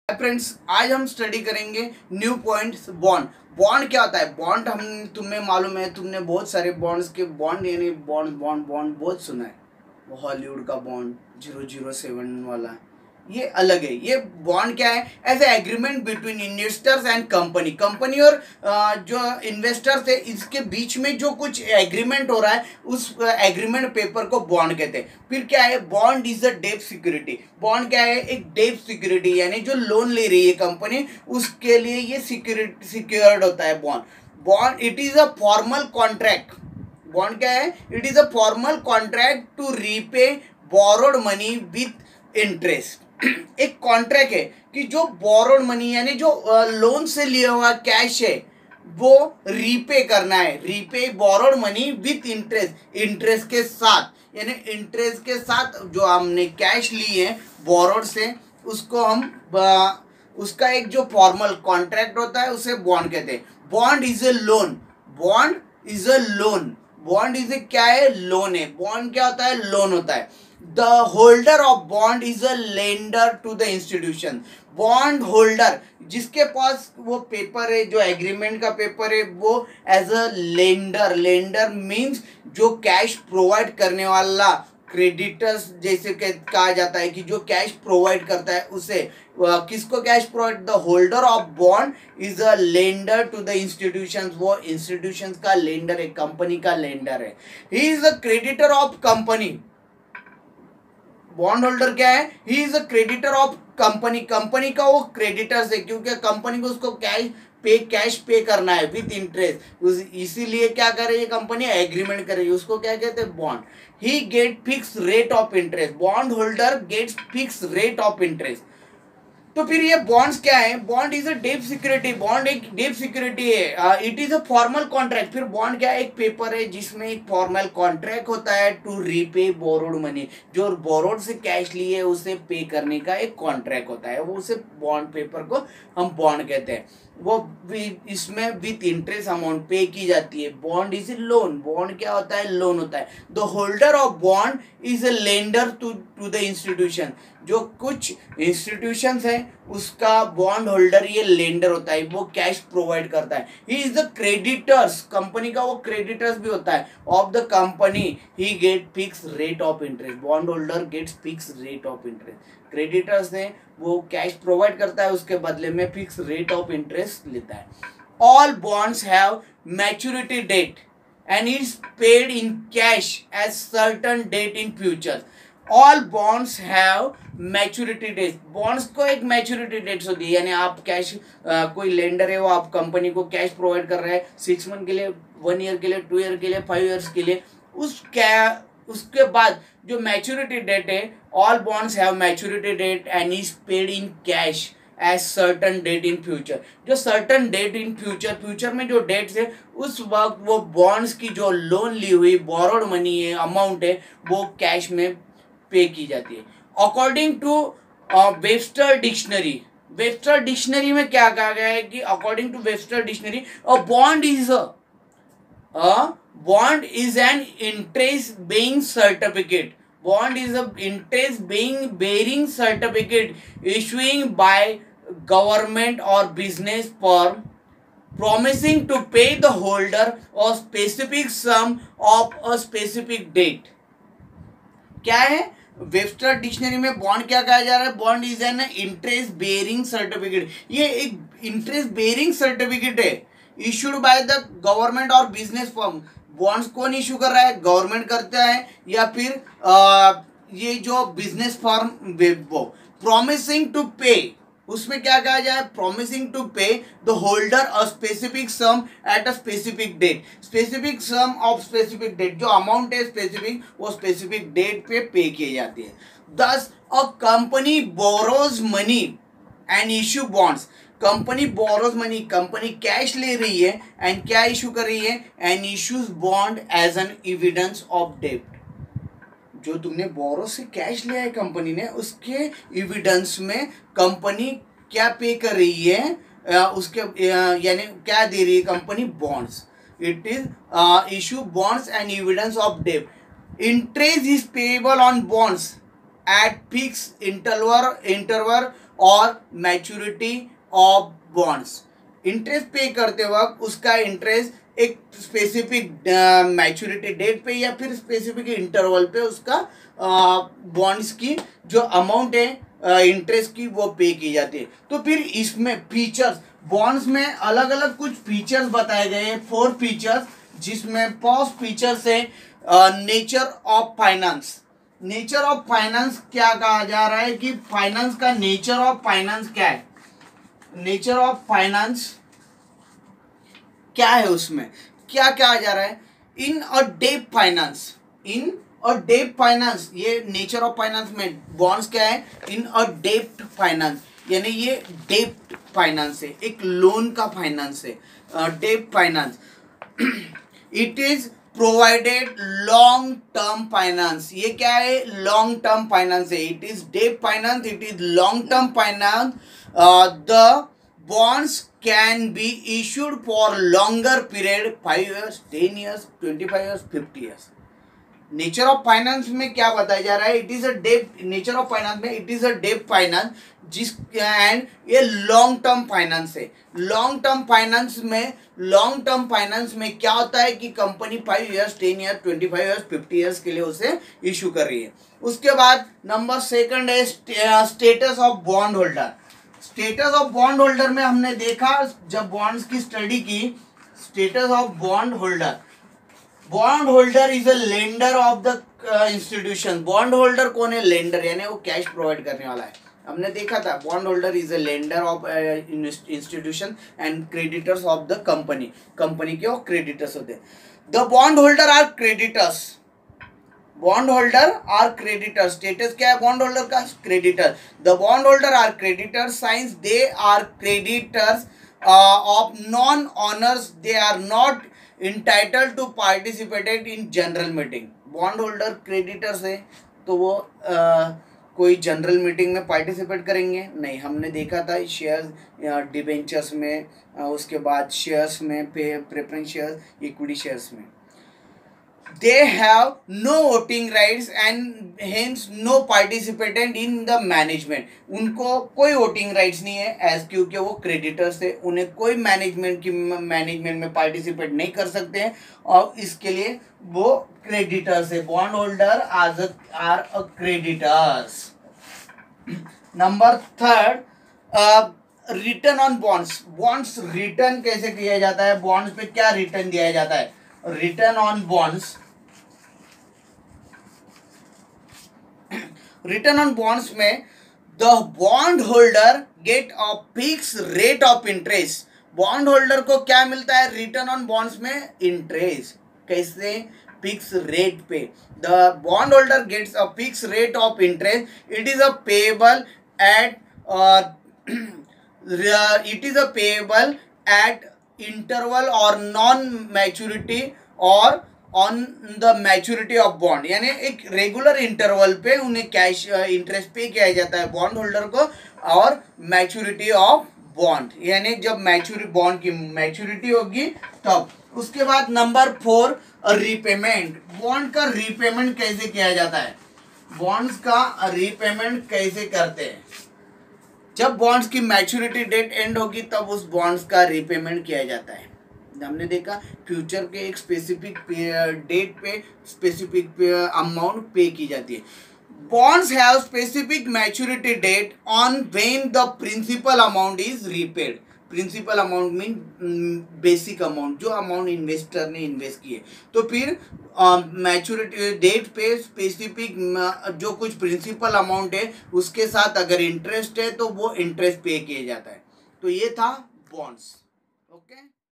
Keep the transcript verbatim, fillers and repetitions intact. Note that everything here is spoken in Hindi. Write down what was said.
फ्रेंड्स, आज हम स्टडी करेंगे न्यू पॉइंट्स बॉन्ड। बॉन्ड क्या होता है? बॉन्ड हम तुम्हें मालूम है, तुमने बहुत सारे बॉन्ड्स के बॉन्ड यानी बॉन्ड बॉन्ड बॉन्ड बहुत सुना है। वो हॉलीवुड का बॉन्ड जीरो जीरो सेवन वाला, ये अलग है। ये बॉन्ड क्या है? As a agreement between investors and company. Company और आ, जो इन्वेस्टर्स है, इसके बीच में जो कुछ एग्रीमेंट हो रहा है, उस एग्रीमेंट पेपर को बॉन्ड कहते हैं। फिर क्या है? Bond is a debt security. Bond क्या है? एक डेट सिक्योरिटी, यानी जो लोन ले रही है कंपनी, उसके लिए ये सिक्योरिटी सिक्योर्ड होता है bond. Bond it is a formal contract. Bond क्या है? It is a formal contract to repay borrowed money with interest. एक कॉन्ट्रैक्ट है कि जो बोरोड मनी यानी जो लोन से लिया हुआ कैश है, वो रीपे करना है। Repay borrowed money with interest, interest के साथ, यानी इंटरेस्ट के साथ जो हमने कैश ली है बोरोड से, उसको हम आ, उसका एक जो फॉर्मल कॉन्ट्रैक्ट होता है उसे बॉन्ड कहते हैं। Bond is a loan. Bond is a loan. Bond is a क्या है? लोन है। बॉन्ड क्या होता है? लोन होता है। The holder of bond is a lender to the institution. Bond holder, जिसके पास वो पेपर है, जो एग्रीमेंट का पेपर है, वो as a lender. Lender means जो कैश प्रोवाइड करने वाला, क्रेडिटर्स जैसे कहा जाता है कि जो कैश प्रोवाइड करता है उसे, किसको cash provide? The holder of bond is a lender to the institutions. वो इंस्टीट्यूशंस का लेंडर है, कंपनी का लेंडर है। He is a creditor of company. Bond holder क्या है? He is a creditor of company. Company का वो क्रेडिटर्स है, क्योंकि कंपनी को उसको कैश पे कैश पे करना है विथ इंटरेस्ट। इसीलिए क्या कर रही है कंपनी? एग्रीमेंट कर रही है। उसको क्या कहते हैं? Bond. He get fix rate of interest. Bond holder gets fix rate of interest. तो फिर ये बॉन्ड्स क्या है? Bond is a debt security. Bond एक डेट सिक्योरिटी है। It is a formal contract. फिर बॉन्ड क्या है? एक पेपर है जिसमें एक फॉर्मल कॉन्ट्रैक्ट होता है टू रीपे बोरोड मनी। जो बोरोड से कैश लिए उसे पे करने का एक कॉन्ट्रैक्ट होता है, वो उसे बॉन्ड पेपर को हम बॉन्ड कहते हैं। वो इसमें विथ इंटरेस्ट अमाउंट पे की जाती है। Bond is a loan. Bond क्या होता है? लोन होता है। The holder of bond is a lender to to the institution. जो कुछ इंस्टीट्यूशंस है, उसका बॉन्ड होल्डर ये लेंडर होता है, वो कैश प्रोवाइड करता है। He is the creditors. Company का वो क्रेडिटर्स भी होता है of the company. He get fix rate of interest. Bond holder gets fix rate of interest. Creditors ने वो कैश प्रोवाइड करता है, उसके बदले में फिक्स रेट ऑफ इंटरेस्ट लेता है। All bonds have maturity date and is paid in cash as certain date in future. All bonds have maturity date. Bonds को एक मैच्योरिटी डेट्स होती है, यानी आप कैश, कोई लेंडर है वो आप कंपनी को कैश प्रोवाइड कर रहा है सिक्स मंथ के लिए, वन ईयर के लिए, टू ईयर के लिए, फाइव ईयर्स के लिए। उस क्या उसके बाद जो मैच्योरिटी डेट है, all bonds have maturity date and is paid in cash as certain date in future. जो certain date in future, future में जो डेट्स है, उस वक्त वो बॉन्ड्स की जो लोन ली हुई बोरोड मनी है, अमाउंट है, वो कैश में पे की जाती है। According to Webster dictionary, Webster dictionary में क्या कहा गया है कि according to Webster dictionary, a bond is a bond is an interest being certificate. Bond is a interest being bearing certificate issuing by government or business firm promising to pay the holder a specific sum of a specific date। क्या है? वेबस्टर डिक्शनरी में बॉन्ड क्या कहा जा रहा है? Bond is an interest bearing certificate. ये एक इंटरेस्ट बेयरिंग सर्टिफिकेट है, इशूड बाय द गवर्नमेंट और बिजनेस फर्म। बॉन्ड्स कौन इशू कर रहा है? गवर्नमेंट करता है, या फिर आ, ये जो बिजनेस फर्म, वो प्रॉमिसिंग टू पे। उसमें क्या कहा जाए? Promising to pay the holder a specific sum at a specific date. Specific sum of specific date, जो अमाउंट है स्पेसिफिक, वो स्पेसिफिक डेट पे पे किए जाती है। Thus a company borrows money and issue bonds. Company borrows money, company cash ले रही है एंड क्या इशू कर रही है? And issues bond as an evidence of debt. जो तुमने बोरो से कैश लिया है कंपनी ने, उसके एविडेंस में कंपनी क्या पे कर रही है, उसके यानी क्या दे रही है company? Bonds. It is issue bonds and evidence of debt. Interest is payable on bonds at fixed interval interval और maturity of bonds. Interest pay करते वक्त उसका इंटरेस्ट एक स्पेसिफिक मैच्योरिटी डेट पे या फिर स्पेसिफिक इंटरवल पे उसका बॉन्ड्स uh, की जो अमाउंट है इंटरेस्ट uh, की वो पे की जाती है। तो फिर इसमें फीचर्स, बॉन्ड्स में अलग अलग कुछ फीचर्स बताए गए हैं, फोर फीचर्स, जिसमें फर्स्ट फीचर्स है nature of finance. Nature of finance क्या कहा जा रहा है कि फाइनेंस का नेचर ऑफ फाइनेंस क्या है, नेचर ऑफ फाइनेंस क्या है, उसमें क्या कहा जा रहा है, in a debt finance, in a debt finance, ये नेचर ऑफ फाइनेंस में बॉन्ड्स क्या है, इन अ डेट फाइनेंस, यानी ये डेट फाइनेंस है, एक लोन का फाइनेंस है, debt finance. It is provided long term finance, ये क्या है, लॉन्ग टर्म फाइनेंस है, it is debt finance, it is long term finance. The bonds can be issued for longer period, five years, ten years, twenty-five years, fifty years. Nature of finance में क्या बताया जा रहा है, it is a debt, nature of finance में it is a debt finance, जिस एंड ये लॉन्ग टर्म फाइनेंस है। लॉन्ग टर्म फाइनेंस में, लॉन्ग टर्म फाइनेंस में क्या होता है कि company five years, ten years, twenty five years, fifty years के लिए उसे इशू कर रही है। उसके बाद नंबर सेकंड है status of bond holder. Status of bond holder में हमने देखा जब बॉन्ड्स की स्टडी की, status of bond holder, bond holder is a lender of the institution. Bond holder कौन है, लेंडर, यानी वो कैश प्रोवाइड करने वाला है। हमने देखा था bond holder is a lender of institution and creditors of the company, company के वो क्रेडिटर्स होते हैं। The bond holder are creditors, bond holder are creditor. Status क्या है बॉन्ड होल्डर का, creditor. The bond holder are creditor since they are creditors of non owners, they are not entitled to participated in general meeting. Bond holder creditors है तो वो uh, कोई जनरल मीटिंग में पार्टिसिपेट करेंगे नहीं। हमने देखा था शेयर्स डिबेंचर्स में, uh, उसके बाद शेयर्स में, प्रेफरेंस शेयर्स, इक्विटी शेयर्स में। They have no voting rights and hence no participant in the management. उनको कोई वोटिंग राइट्स नहीं है एज, क्योंकि वो क्रेडिटर्स है, उन्हें कोई मैनेजमेंट की मैनेजमेंट में पार्टिसिपेट नहीं कर सकते हैं और इसके लिए वो क्रेडिटर्स है। बॉन्ड होल्डर आज are a creditors. Number third, return on bonds. Bonds return कैसे किया जाता है, बॉन्ड्स पे क्या रिटर्न दिया जाता है, return on bonds. Return on bonds में the bond holder get a fix rate of interest. Bond holder को क्या मिलता है रिटर्न ऑन बॉन्ड्स में, इंटरेस्ट। कैसे, फिक्स रेट पे। The bond holder gets a fix rate of interest, it is a payable at it is a payable at interval और नॉन मैच्योरिटी और on the maturity of bond, यानी एक रेगुलर इंटरवल पे उन्हें कैश इंटरेस्ट पे किया जाता है बॉन्ड होल्डर को, और मैच्योरिटी ऑफ बॉन्ड, यानी जब मैच्योरिटी बॉन्ड की मैच्योरिटी होगी तब। उसके बाद नंबर फोर, रीपेमेंट। बॉन्ड का रीपेमेंट कैसे किया जाता है, बॉन्ड्स का रीपेमेंट कैसे करते हैं, जब बॉन्ड्स की मैच्योरिटी डेट एंड होगी तब उस बॉन्ड्स का रीपेमेंट किया जाता है। हमने देखा फ्यूचर के एक स्पेसिफिक डेट पे स्पेसिफिक अमाउंट पे की जाती है। Bonds have specific maturity date on when the principal amount is repaid. Principal amount mean basic amount, जो अमाउंट इन्वेस्टर ने इन्वेस्ट किए। तो फिर मैच्योरिटी uh, डेट पे स्पेसिफिक uh, जो कुछ प्रिंसिपल अमाउंट है उसके साथ अगर इंटरेस्ट है तो वो इंटरेस्ट पे किया जाता है। तो ये था बॉन्ड्स। ओके।